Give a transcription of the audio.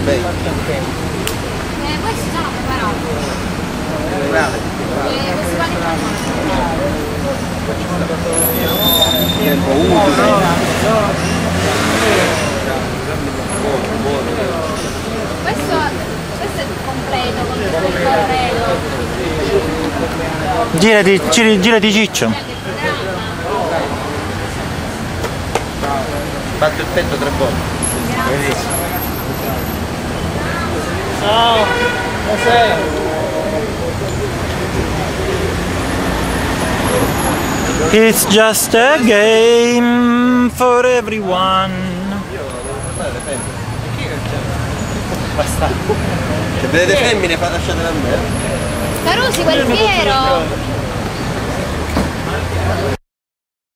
Questi sono preparati. Questi vanno Tempo utile. questo è il completo con tutto il corredo. Girati Ciccio. Batto il petto 3 volte. Benissimo. Ciao, buonasera. It's just a game for everyone. Basta. Se vedete femmine lasciatele a me. Carusi, quel fiero!